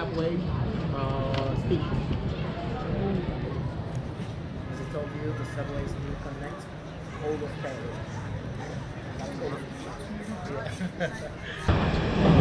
subway speed. As I told you, the subways will connect all of Paris. That's all of yeah.